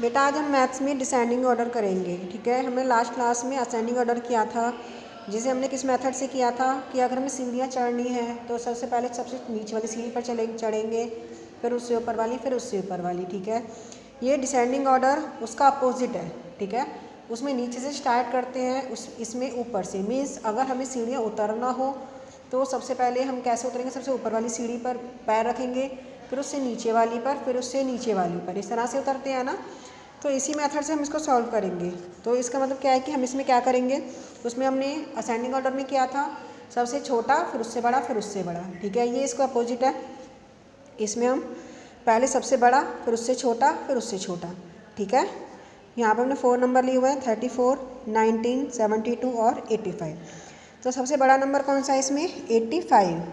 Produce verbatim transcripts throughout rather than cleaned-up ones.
बेटा आज हम मैथ्स में डिसेंडिंग ऑर्डर करेंगे, ठीक है। हमने लास्ट क्लास में असेंडिंग ऑर्डर किया था, जिसे हमने किस मेथड से किया था कि अगर हमें सीढ़ियाँ चढ़नी है तो सबसे पहले सबसे नीचे वाली सीढ़ी पर चले चढ़ेंगे, फिर उससे ऊपर वाली, फिर उससे ऊपर वाली, ठीक है। ये डिसेंडिंग ऑर्डर उसका अपोजिट है, ठीक है। उसमें नीचे से स्टार्ट करते हैं, उस इसमें ऊपर से। मीन्स अगर हमें सीढ़ियाँ उतरना हो तो सबसे पहले हम कैसे उतरेंगे, सबसे ऊपर वाली सीढ़ी पर पैर रखेंगे, फिर उससे नीचे वाली पर, फिर उससे नीचे वाली पर, इस तरह से उतरते हैं ना। तो इसी मेथड से हम इसको सॉल्व करेंगे। तो इसका मतलब क्या है कि हम इसमें क्या करेंगे, उसमें हमने असेंडिंग ऑर्डर में किया था, सबसे छोटा फिर उससे बड़ा फिर उससे बड़ा, ठीक है। ये इसका अपोजिट है। इसमें हम पहले सबसे बड़ा फिर उससे छोटा फिर उससे छोटा, ठीक है। यहाँ पर हमने फोर नंबर लिए हुए हैं, thirty four, nineteen, seventy two और एट्टी फाइव। तो सबसे बड़ा नंबर कौन सा है इसमें, एट्टी फाइव।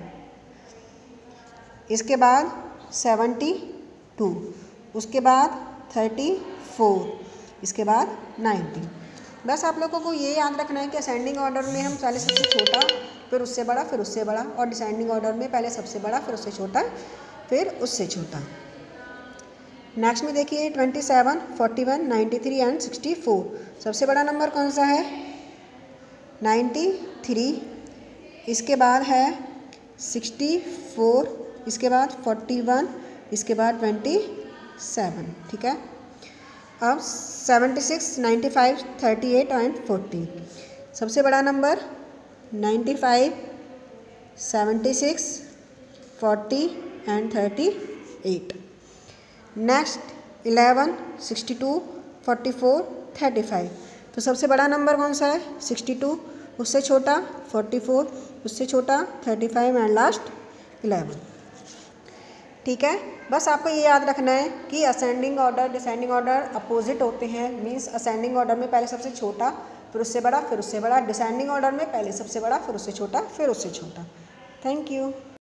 इसके बाद सेवेंटी टू, उसके बाद थर्टी फोर, इसके बाद नाइन्टी। बस आप लोगों को ये याद रखना है कि असेंडिंग ऑर्डर में हम पहले सबसे छोटा फिर उससे बड़ा फिर उससे बड़ा, और डिसेंडिंग ऑर्डर में पहले सबसे बड़ा फिर उससे छोटा फिर उससे छोटा। नेक्स्ट में देखिए twenty seven, forty one, ninety three and sixty four. सबसे बड़ा नंबर कौन सा है, नाइन्टी थ्री। इसके बाद है सिक्सटी फोर, इसके बाद फोर्टी वन, इसके बाद ट्वेंटी सेवन, ठीक है। अब seventy six, ninety five, thirty eight and forty. सबसे बड़ा number ninety five, seventy six, forty and thirty eight. Next eleven, sixty two, forty four, thirty five. तो सबसे बड़ा नंबर कौन सा है, सिक्सटी टू, उससे छोटा फोर्टी फोर, उससे छोटा thirty five and last eleven, ठीक है। बस आपको ये याद रखना है कि ascending order descending order opposite होते हैं। मींस असेंडिंग ऑर्डर में पहले सबसे छोटा फिर उससे बड़ा फिर उससे बड़ा, डिसेंडिंग ऑर्डर में पहले सबसे बड़ा फिर उससे छोटा फिर उससे छोटा। Thank you.